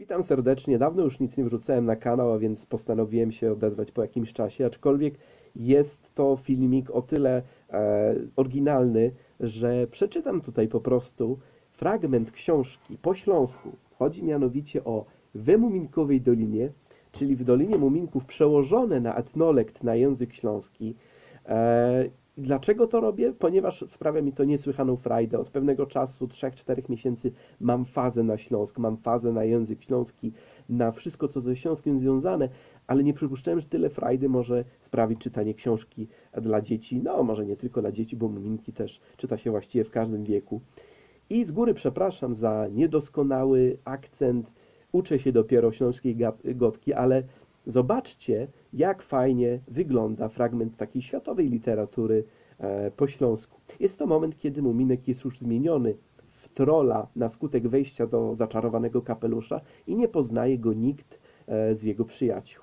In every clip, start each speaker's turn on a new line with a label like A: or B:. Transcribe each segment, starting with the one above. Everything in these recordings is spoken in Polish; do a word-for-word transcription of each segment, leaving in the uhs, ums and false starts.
A: Witam serdecznie. Dawno już nic nie wrzucałem na kanał, a więc postanowiłem się odezwać po jakimś czasie, aczkolwiek jest to filmik o tyle e, oryginalny, że przeczytam tutaj po prostu fragment książki po śląsku. Chodzi mianowicie o We Muminkowej Dolinie, czyli w Dolinie Muminków przełożone na etnolekt na język śląski. E, Dlaczego to robię? Ponieważ sprawia mi to niesłychaną frajdę. Od pewnego czasu, trzech czterech miesięcy mam fazę na Śląsk, mam fazę na język śląski, na wszystko, co ze Śląskiem związane, ale nie przypuszczałem, że tyle frajdy może sprawić czytanie książki dla dzieci. No, może nie tylko dla dzieci, bo Muminki też czyta się właściwie w każdym wieku. I z góry przepraszam za niedoskonały akcent. Uczę się dopiero śląskiej gotki, ale zobaczcie, jak fajnie wygląda fragment takiej światowej literatury e, po śląsku. Jest to moment, kiedy Muminek jest już zmieniony w trola na skutek wejścia do zaczarowanego kapelusza i nie poznaje go nikt e, z jego przyjaciół.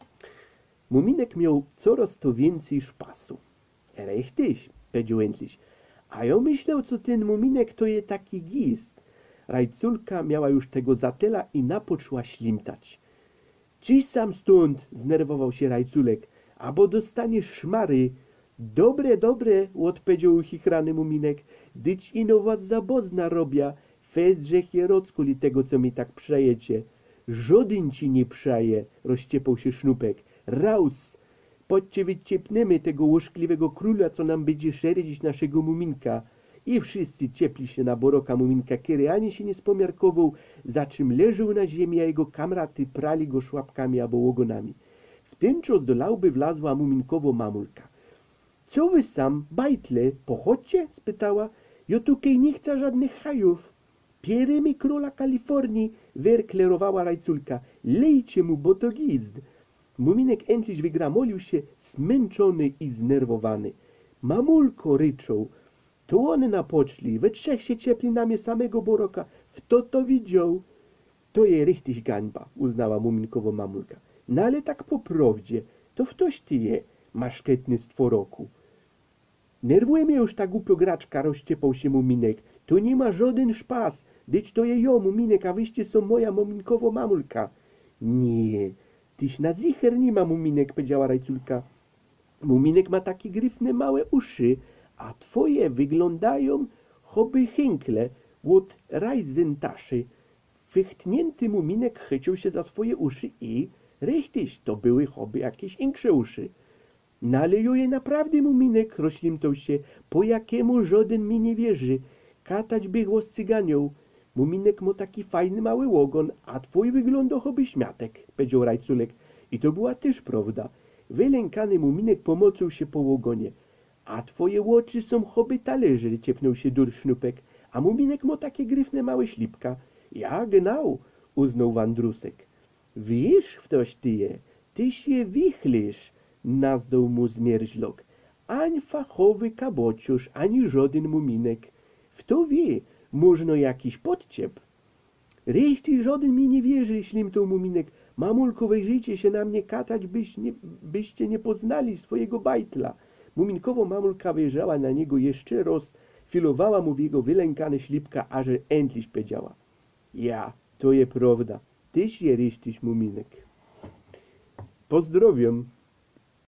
A: Muminek miał coraz to więcej szpasu. Rechtyś, powiedział endlich. A ja myślał, co ten Muminek to je taki gist. Rajculka miała już tego zatyla i napoczęła ślimtać. Czyś sam stąd, znerwował się Rajculek, abo dostaniesz szmary. Dobre, dobre, odpowiedział uchichrany Muminek, dyć ino was zabozna robia, fest żechierocku-li tego, co mi tak przejecie. Żodyn ci nie przeje, rozciepał się Sznupek. Raus, podcie wyciepniemy tego łożkliwego króla, co nam będzie szerdzić naszego Muminka. I wszyscy ciepli się na boroka Muminka, kiedy ani się nie spomiarkował, za czym leżał na ziemi, a jego kamraty prali go szłapkami albo łogonami. W ten czas do lauby wlazła Muminkowo mamulka. Co wy sam, bajtle, pochodźcie? Spytała. Jo tukej nie chcę żadnych hajów. Pierymy króla Kalifornii, wyklerowała Rajculka. Lejcie mu, bo to gizd. Muminek endlich wygramolił się, zmęczony i znerwowany. Mamulko, ryczał. To one napoczli, we trzech się ciepli na mnie samego boroka. Kto to widział? To je richtig gańba, uznała Muminkowo mamulka. No ale tak po prawdzie, to ktoś ty je, maszketny stworoku. Nerwuje mnie już ta głupio graczka, rozciepał się Muminek. To nie ma żaden szpas, dyć to je jo, Muminek, a wyście są moja Muminkowo mamulka. Nie, tyś na zicher nie ma, Muminek, powiedziała Rajculka. Muminek ma takie gryfne małe uszy, a twoje wyglądają choby chękle od rajzentaszy. Wychtnięty Muminek chycił się za swoje uszy i rechtyś, to były choby jakieś większe uszy. No ale jo je naprawdę, Muminek, roślimtał się, po jakiemu żaden mi nie wierzy. Katać by go z cyganią. Muminek ma taki fajny mały łogon, a twój wygląda choby śmiatek, powiedział Rajculek. I to była też prawda. Wylękany Muminek pomocą się po łogonie. A twoje oczy są choby talerze, ciepnął się dur Sznupek, a Muminek ma takie gryfne małe ślipka. Ja, genau, uznał Wandrusek. Wiesz, ktoś ty je, tyś je wichlisz, nazdał mu Zmierzlok. Ani fachowy kabociusz, ani żaden Muminek. W to wie, można jakiś podciep. Reszty żaden mi nie wierzy, ślimtał Muminek. Mamulko, wejrzyjcie się na mnie katać, byś nie, byście nie poznali swojego bajtla. Muminkowo mamulka wyjrzała na niego jeszcze raz, filowała mu w jego wylękane ślipka, aż endlich powiedziała. Ja, to je prawda, tyś je rysztyś, Muminek. Pozdrowiam.